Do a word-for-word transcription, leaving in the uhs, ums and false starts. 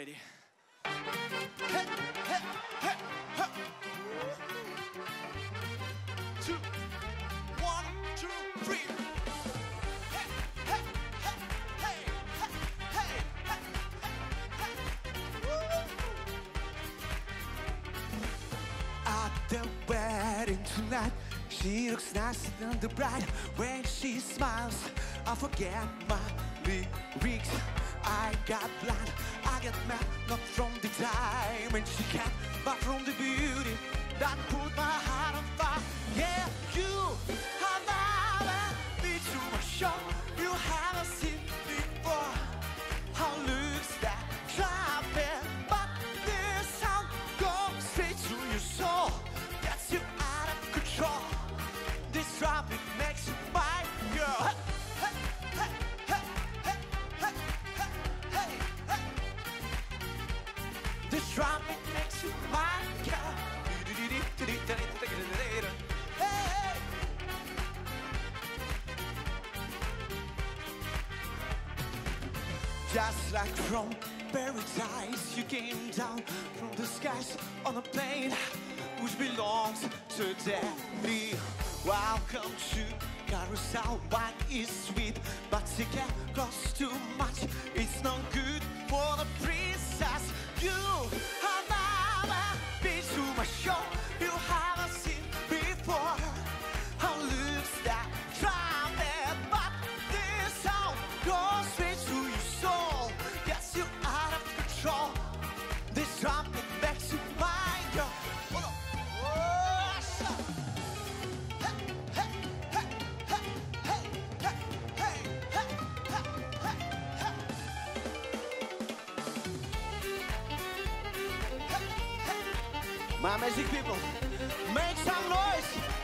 ready. Hey, hey, hey, hey. Two, one, two, three. Hey, hey, hey, hey, hey, hey, hey, hey. At the wedding tonight, she looks nicer than the bride. When she smiles, I forget my lyrics. I got blind, I get mad, not from the time when she can, but from the beauty that put my heart on fire. Yeah, you have never been to a show you haven't seen before. How looks that trumpet, but this sound goes straight to your soul, gets you out of control. This trumpet makes you my girl. This trumpet makes you my girl. Hey. Just like from paradise, you came down from the skies on a plane which belongs to daddy. Welcome to Carousel. Wine is sweet, but it can cost too much. It's not good for the princess. You have never been to my show you haven't seen before. How looks that trumpet, but this sound goes straight to your soul, gets you out of control. This trumpet makes you my girl. Hold on. Oh, so. Hey, hey, hey, hey, hey, hey, hey, hey, hey, hey, hey. My magic people, make some noise!